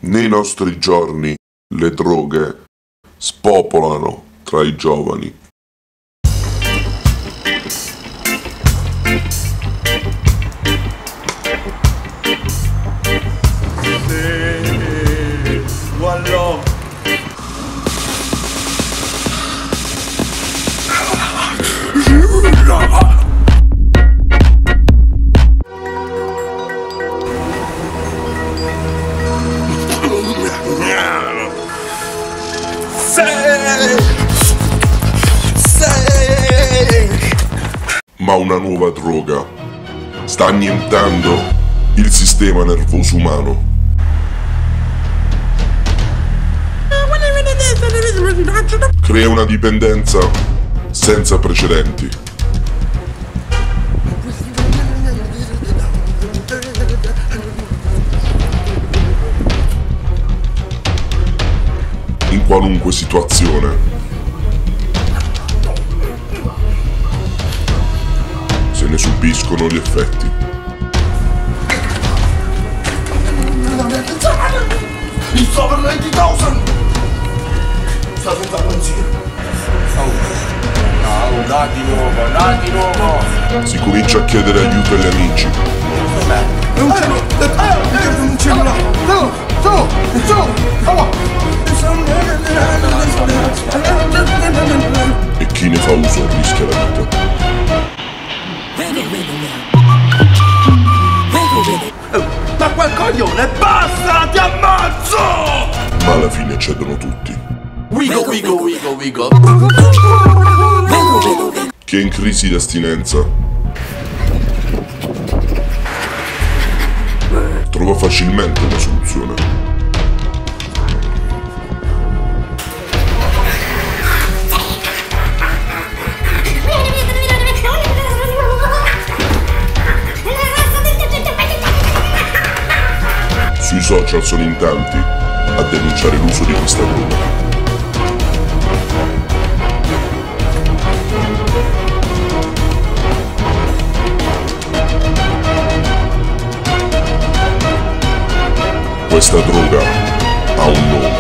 Nei nostri giorni le droghe spopolano tra i giovani. Ma una nuova droga sta annientando il sistema nervoso umano. Crea una dipendenza senza precedenti. In qualunque situazione. Se ne subiscono gli effetti. It's over 90,000! Sta senza benzina. No, di nuovo! Si comincia a chiedere aiuto agli amici. Non ce l'ho! E chi ne fa uso rischia la vita. Ma quel coglione, basta, ti ammazzo! Ma alla fine cedono tutti. Wigo. Chi è in crisi di astinenza trova facilmente una soluzione. Sui social sono in tanti a denunciare l'uso di questa droga. Questa droga ha un nome.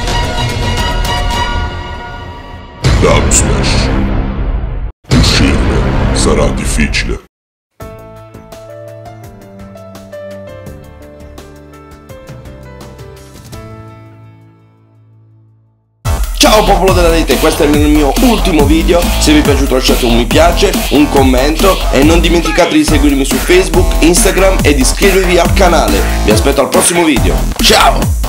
Dubsmash. Uscirne sarà difficile. Ciao popolo della rete, questo è il mio ultimo video. Se vi è piaciuto lasciate un mi piace, un commento e non dimenticate di seguirmi su Facebook, Instagram e di iscrivervi al canale. Vi aspetto al prossimo video. Ciao!